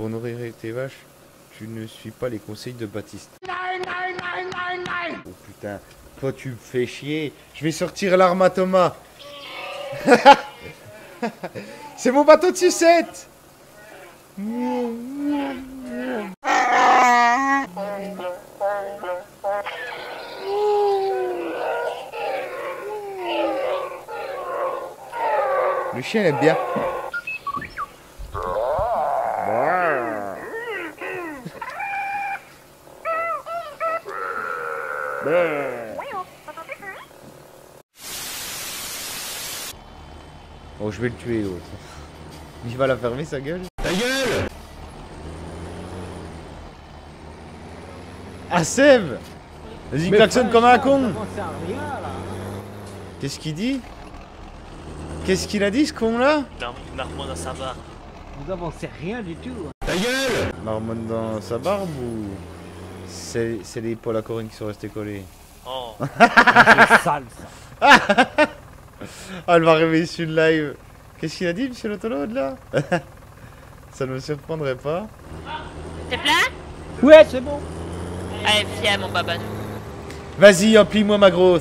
pour nourrir tes vaches, tu ne suis pas les conseils de Baptiste. Oh putain, toi tu me fais chier. Je vais sortir l'arme à Thomas. C'est mon bateau de sucette. Le chien aime bien. Oh, je vais le tuer l'autre. Il va la fermer sa gueule. Ta gueule! Ah Seb! Vas-y, klaxonne comme un con! Qu'est-ce qu'il dit? Qu'est-ce qu'il a dit ce con là? Marmonne dans sa barbe. Vous avancez rien du tout. Ta gueule! Marmonne dans sa barbe ou... C'est les épaules à Corinne qui sont restées collées. Oh. C'est sale ça. Ah, elle va réveiller sur le live. Qu'est-ce qu'il a dit, monsieur l'autologue là? Ça ne me surprendrait pas. T'es plein? Ouais, c'est bon. Allez, viens mon babanou. Vas-y, emplis-moi ma grosse.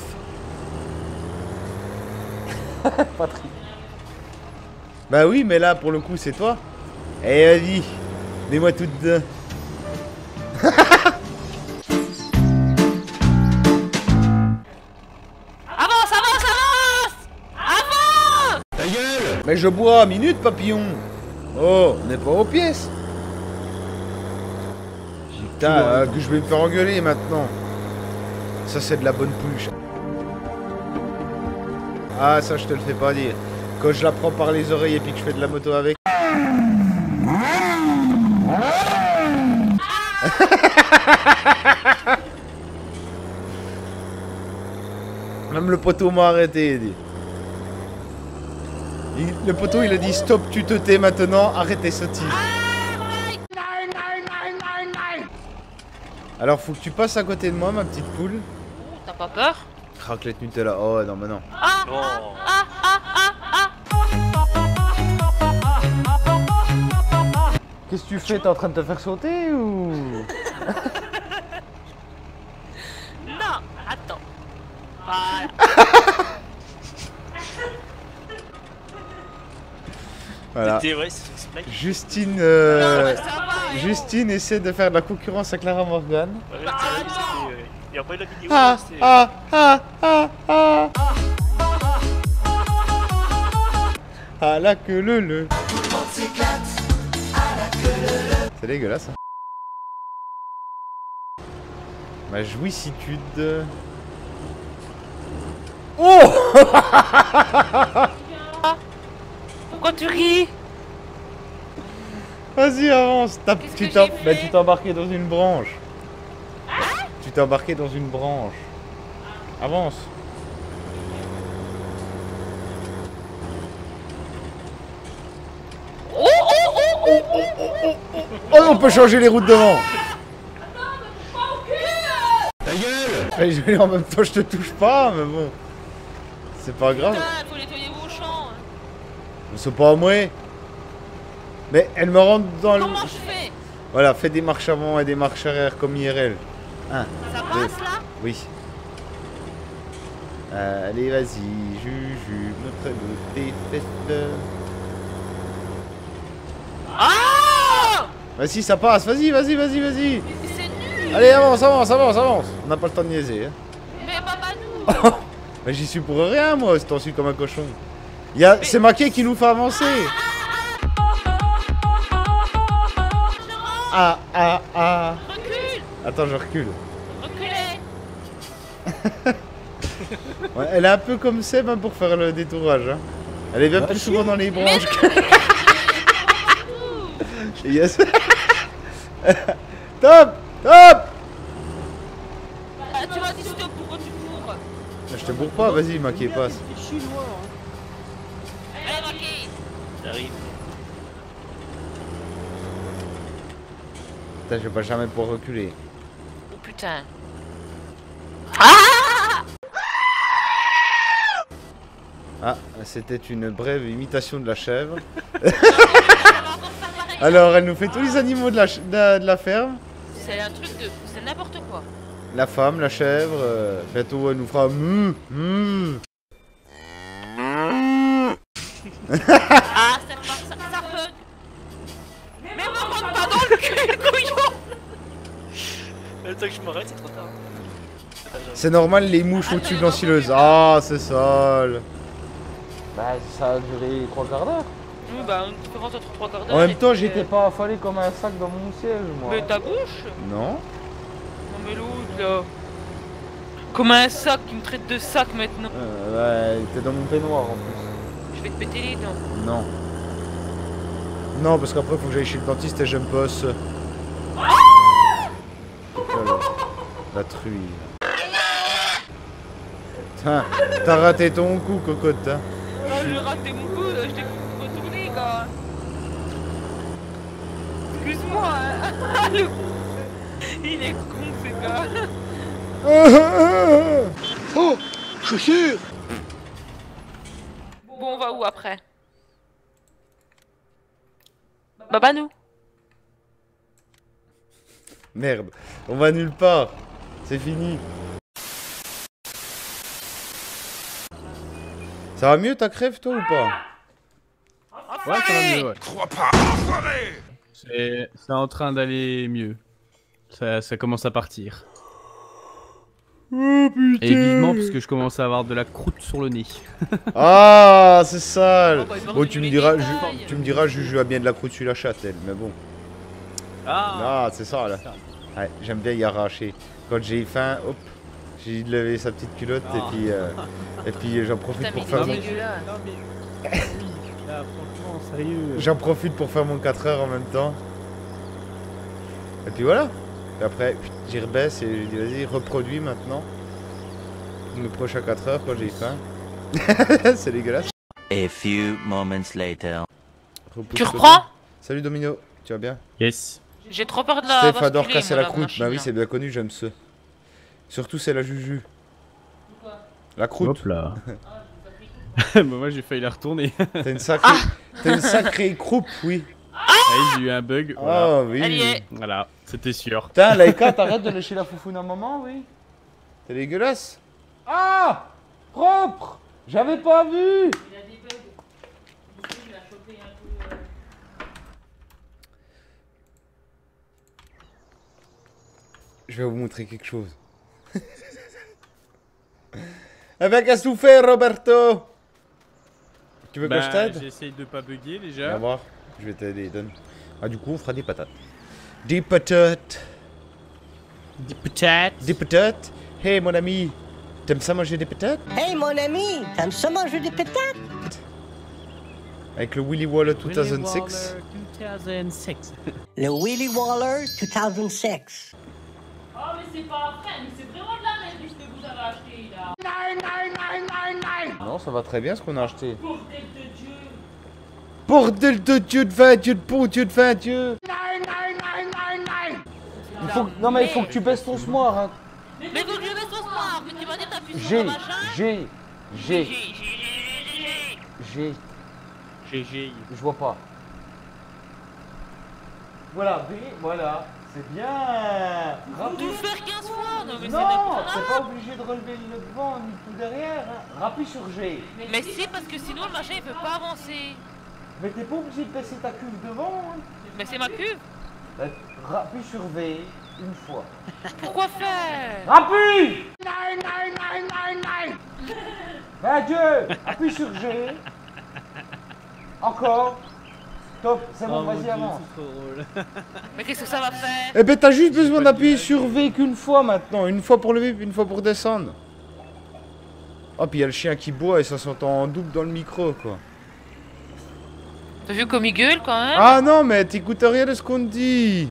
Patrick. Bah oui, mais là, pour le coup, c'est toi. Eh, vas-y. Mets-moi toute dedans. Avance, avance, avance! Avance! Ta gueule! Mais je bois, minute, papillon. Oh, on n'est pas aux pièces. Putain, que je vais me faire engueuler maintenant. Ça, c'est de la bonne pouche. Ah, ça, je te le fais pas dire. Quand je la prends par les oreilles et puis que je fais de la moto avec. Même le poteau m'a arrêté. Le poteau, il a dit stop, tu te tais maintenant, arrêtez ce tir. Alors, faut que tu passes à côté de moi, ma petite poule. T'as pas peur? Raclette Nutella. Oh non, mais non. Non. Qu'est-ce que tu fais? T'es en train de te faire sauter ou? Non, attends. Voilà. Voilà. C'était ouais, c'est explique. Justine, Non, mais ça va, Justine essaie de faire de la concurrence à Clara Morgan. Et après la vidéo, Ah, c'était... ah, ah, ah, ah. Ah la queue le. C'est dégueulasse. Hein. Ma jouissitude. Oh. Pourquoi tu ris? Vas-y, avance. Qu'est-ce Tu que t'es j'ai fait embarqué dans une branche. Tu t'es embarqué dans une branche. Avance. Oh, on peut changer les routes devant. Ta gueule. En même temps, je te touche pas, mais bon. C'est pas grave. Putain, faut nettoyer vos champs. C'est pas à moi. Mais elle me rentre dans le... Comment je fais? Voilà, fais des marches avant et des marches arrière comme IRL. 1, Ça 2. passe là? Oui. Allez, vas-y, Juju, montre-nous tes fesses. Ah! Vas-y, ça passe, vas-y, vas-y, vas-y, vas-y. Mais c'est nul! Allez, avance, avance, avance, avance. On n'a pas le temps de niaiser. Hein. Mais babanou! Mais j'y suis pour rien, moi, c'est t'en suis comme un cochon. C'est Maquet qui nous fait avancer. Ah, ah, ah. Recule! Attends, je recule. Reculez! Ouais, elle est un peu comme Seb hein, pour faire le détourage. Hein. Elle est bien plus souvent dans les branches que... Yes. Top! Top! Tu m'as dit stop, pourquoi tu cours? Je te bourre pas, vas-y, Maquet, passe. Chinois. Allez, Maki! J'arrive. Putain, je vais pas jamais pouvoir reculer. Oh putain! Ah! Ah, c'était une brève imitation de la chèvre. Alors, elle nous fait tous les animaux de la ferme. C'est un truc de... C'est n'importe quoi. La femme, la chèvre. Bientôt, elle nous fera Ah, ça bug. Mais me rentre pas dans le cul, le couillon. Le temps que je m'arrête, c'est trop tard. C'est normal, les mouches au-dessus de l'ensileuse. Ah, c'est sale. Bah, ça a duré 3 quarts d'heure. Oui, bah, une différence entre 3 quarts d'heure. En même et temps, puis, j'étais pas affalé comme un sac dans mon siège, moi. Mais ta bouche. Non. Non, mais l'autre, là. Comme un sac qui me traite de sac maintenant. Ouais, t'es dans mon peignoir en plus. Je vais te péter les dents. Non. Non, parce qu'après, faut que j'aille chez le dentiste et je me bosse. La truie. Putain, t'as raté ton coup, cocotte. Hein. Ah, j'ai raté mon coup, je t'ai retourné, gars. Excuse-moi, hein. Le... Il est con, ce gars. Oh, chaussures. Bon, on va où après? Babanou. Merde, on va nulle part. C'est fini. Ça va mieux ta crève, toi, ou pas? Ouais, ça va mieux, ouais. Crois pas. C'est en train d'aller mieux. Ça commence à partir. Oh putain. Et vivement, parce que je commence à avoir de la croûte sur le nez. Ah, c'est sale. Oh, bah, il va Bon, tu me reculer diras, les détails. tu me diras, Juju a bien de la croûte sur la chatte, elle, mais bon. Ah, Ah, c'est ça, là. Ouais, j'aime bien y arracher. Quand j'ai faim, hop, j'ai levé sa petite culotte Ah. et puis j'en profite Putain, pour mais faire il est mon... dégueulasse. Non mais... Oui, là, franchement, sérieux. J'en profite pour faire mon 4 heures en même temps. Et puis voilà. Et après, j'y rebaisse et je dis vas-y, reproduis maintenant. Le prochain 4 heures quand j'ai faim. C'est dégueulasse. A few moments later. Repousse Tu le reprends? dos. Salut Domino, tu vas bien? Yes. J'ai trop peur de la. Steph adore basculer, casser moi, la croûte. machine, Bah oui, là. c'est bien connu, j'aime ça. Surtout c'est la Juju. La croûte. Hop là. Bah, moi j'ai failli la retourner. T'as une sacrée... T'as une sacrée croupe, oui. Allez, j'ai eu un bug. Voilà. Ah oui. Elle y est. Voilà, c'était sûr. Putain, Laïka, t'arrêtes de lécher la foufoune à maman, oui? T'es dégueulasse. Ah, propre. J'avais pas vu. Je vais vous montrer quelque chose. Eh ben, qu'est-ce que tu fais, Roberto? Tu veux que je t'aide? J'essaye de pas bugger Viens déjà. voir, je vais t'aider, donne. Ah, du coup, on fera des patates. Des patates. Des patates. Des patates. Hey, mon ami, t'aimes ça manger des patates? Hey mon ami, t'aimes ça manger des pétates? Avec le Willy Waller 2006. 2006. Le Willy Waller 2006. Oh, mais c'est pas vrai, mais c'est vraiment de la merde que vous avez acheté là. Non, ça va très bien ce qu'on a acheté. Bordel de Dieu. Bordel de Dieu de 20 Dieu de bon Dieu de 20 Dieu. Il faut... Non mais il faut que tu baisses ton smoir. Hein. Mais faut que je mette son smart, mais tu m'as dit t'appuies sur G, le machin. G, G, G. GG. Je vois pas. Voilà, B, voilà. C'est bien. Tout faire 15 fois, non mais c'est Non, n'importe t'es quoi. pas obligé de relever le devant ni tout derrière. Hein. Rappuie sur G. Mais c'est parce que sinon le machin il peut pas avancer. Mais t'es pas obligé de baisser ta cuve devant. Hein. Mais c'est ma cuve. Rappuie sur V une fois. Pourquoi faire? Rappuie. Ben Dieu, appuie sur G. Encore. Top, c'est bon, vas-y avance. Mais qu'est-ce que ça va faire? Eh ben, t'as juste besoin d'appuyer sur V qu'une fois maintenant. Une fois pour lever, puis une fois pour descendre. Oh, puis il y a le chien qui boit et ça s'entend en double dans le micro, quoi. T'as vu comme il gueule quand même? Ah non, mais t'écoutes rien de ce qu'on te dit.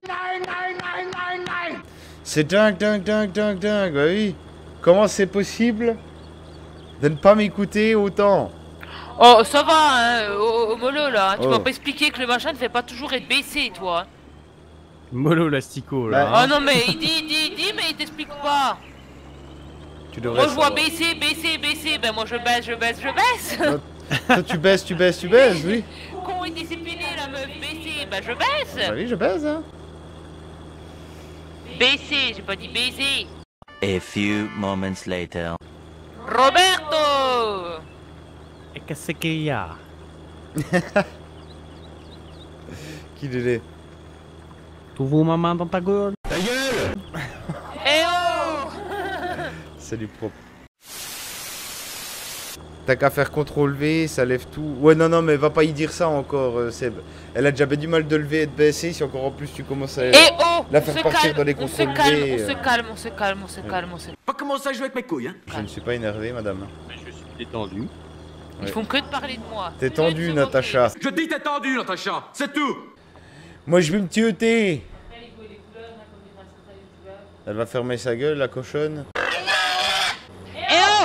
C'est dingue, dingue, dingue, dingue, dingue. Bah oui. Comment c'est possible de ne pas m'écouter autant? Oh ça va hein, au mollo là, tu Oh. m'as pas expliqué que le machin ne fait pas toujours être baissé toi. Mollo l'astico là. Bah, Oh non mais il dit mais il t'explique pas. Tu devrais Moi je vois savoir. baisser, ben moi je baisse. Toi, tu baisses, oui. con et discipliné, la meuf, baisser, bah je baisse. Bah oui, je baise, hein. Baisser, j'ai pas dit baiser. A few moments later. Roberto. Et qu'est-ce qu'il y a? Qui l'est? Tu veux ma main dans ta gueule? Eh oh. Salut propre. T'as qu'à faire CTRL V, ça lève tout. Ouais, non, mais va pas y dire ça encore, Seb. Elle a déjà bien du mal de lever et de baisser, si encore en plus tu commences à Eh oh. la On faire se partir calme, dans les on se contrôles calme, V. on se calme, on se calme, on se calme, on se Pas commencer à jouer avec mes couilles, hein. Je ne suis pas énervé, madame. Mais je suis détendu. Ils font que de parler de moi. T'es Que de tendu, se Natacha. Je dis t'es tendu, Natacha, c'est tout. Moi, je vais me tuer. Elle va fermer sa gueule, la cochonne. moquer. Eh oh.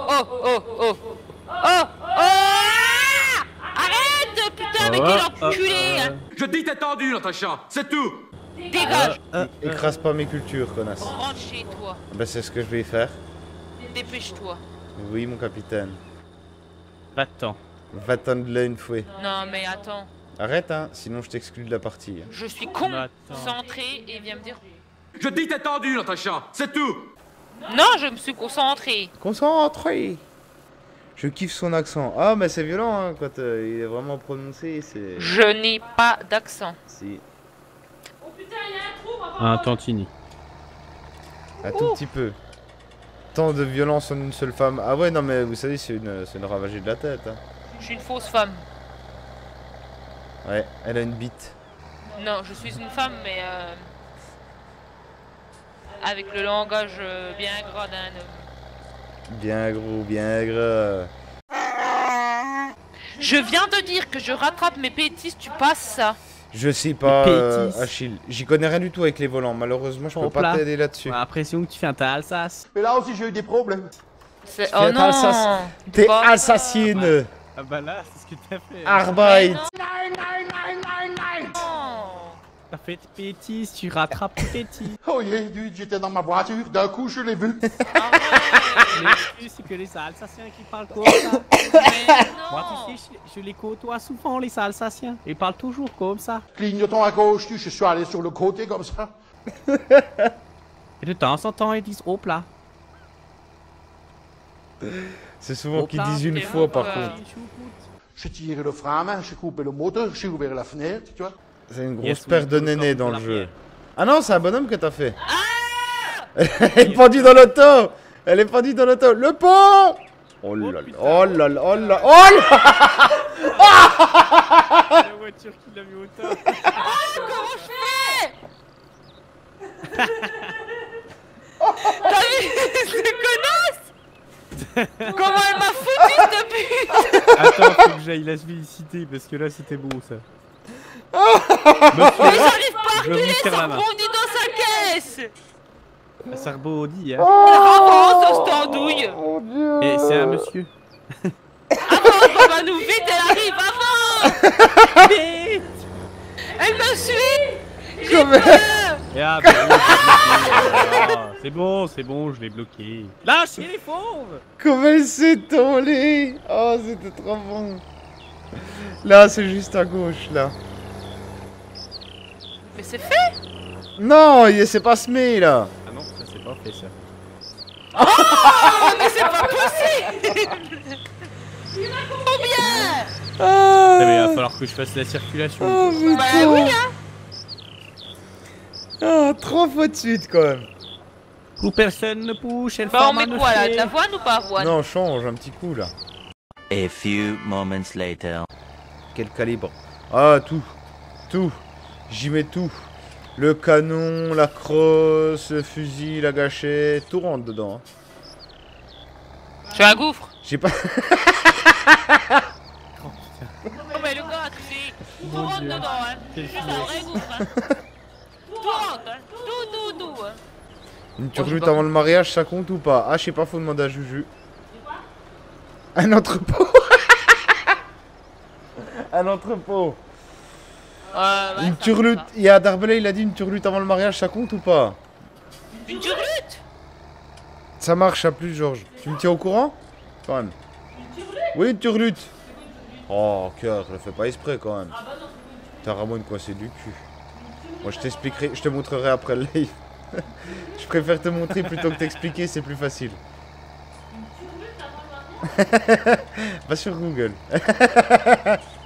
Arrête, putain, avec l'enculé. Je dis t'es tendu, Natacha, c'est tout. Dégage. Écrase pas mes cultures, connasse. Rentre chez toi. Bah, c'est ce que je vais faire. Dépêche-toi. Oui, mon capitaine. Va-t'en. Va-t'en de là une fois. Non, mais attends. Arrête, hein, sinon je t'exclus de la partie. Je suis Attends. concentrée et viens me dire. Je dis t'es tendu, Natacha, c'est tout. Non, je me suis concentrée. Concentré. Je kiffe son accent. Ah, mais c'est violent, hein, quand il est vraiment prononcé, c'est... Je n'ai pas d'accent. Si, Un tantini. un tout petit peu. Tant de violence en une seule femme. Ah ouais, non, mais vous savez, c'est une ravagée de la tête. Hein. Je suis une fausse femme. Ouais, elle a une bite. Non, je suis une femme, mais avec le langage bien gras d'un homme. Bien gros, bien gras. Je viens de dire que je rattrape mes bêtises, tu passes ça. Je sais pas, pétis. Achille. J'y connais rien du tout avec les volants. Malheureusement, je peux Hop pas là. t'aider là-dessus. J'ai l'impression que tu fais un tas Alsace. Mais là aussi j'ai eu des problèmes. C'est... Tu Oh fais non. Alsace. T'es Pas ça. assassine. Ah bah là, c'est ce que t'as fait. Arbeit. Non. T'as fait tes bêtises, tu rattrapes tes bêtises. Oh yeah, j'étais dans ma voiture, d'un coup je l'ai vu. L'excuse, c'est que les Alsaciens qui parlent comme ça. Mais Moi, non. tu sais, je les côtoie souvent, les Alsaciens. Ils parlent toujours comme ça. Clignotant à gauche, je suis allé sur le côté comme ça. Et de temps en temps, ils disent hop là. C'est souvent Hop qu'ils là, disent une t'es fois, bon, par quoi. contre. J'ai tiré le frein à main, j'ai coupé le moteur, j'ai ouvert la fenêtre, tu vois. C'est une grosse Yes, paire oui, de tout le nénés temps, dans la le jeu. pierre. Ah non, c'est un bonhomme que t'as fait. Elle est pendue dans l'auto. Elle est pendue dans l'auto. Le pont. Oh là là, oh là là, oh là, oh là. La voiture qui l'a mis au top. Comment je fais? T'as vu cette connasse? Comment elle m'a foutu cette pute? Attends, faut que j'aille la féliciter parce que là c'était beau ça. Mais j'arrive pas à Je vais reculer, vous faire ça la main. rebondit dans sa caisse. Ça rebondit, hein. Avance, on se t'andouille. Et c'est un monsieur. Avance, papa, nous vite, elle arrive, avance. Vite. Elle me suit. J'ai Comme- peur. Et ah, bon, c'est bon, je l'ai bloqué. Lâchez les fauves. Comment elle s'est envolée. Oh, c'était trop bon. Là, c'est juste à gauche, là. Mais c'est fait. Non, c'est pas semé, là. Ah non, ça c'est pas fait ça. Oh, mais c'est pas possible. Combien? Ah, Mais il va falloir que je fasse la circulation. oh, putain. Bah oui, hein. Ah, 3 fois de suite, quand même. Plus personne ne pousse, elle Bah on forme met un quoi là? effet. De l'avoine ou pas avoine? Non, change un petit coup, là. A few moments later. Quel calibre? Ah, tout. Tout. J'y mets tout. Le canon, la crosse, le fusil, la gâchette, tout rentre dedans. Hein. Tu as un gouffre? J'ai pas... Oh mais le gars, tu sais, tout Mon rentre Dieu. dedans, hein. Quel C'est un vrai gouffre, hein. Tout rentre, hein. Tout, hein. Une turlute avant le mariage, ça compte ou pas? Ah, je sais pas, faut demander à Juju. Un entrepôt. Un entrepôt. Ouais, Une ça turlute. va. Il y a Darbelay, il a dit une turlute avant le mariage, ça compte ou pas? Une turlute? Ça marche à plus, Georges. Tu me tiens au courant? Quand même. Oui, une turlute. Oh, cœur, je le fais pas exprès quand même. T'as Ramon coincé du cul. Moi, je t'expliquerai, je te montrerai après le live. Je préfère te montrer plutôt que t'expliquer, c'est plus facile. Va sur Google.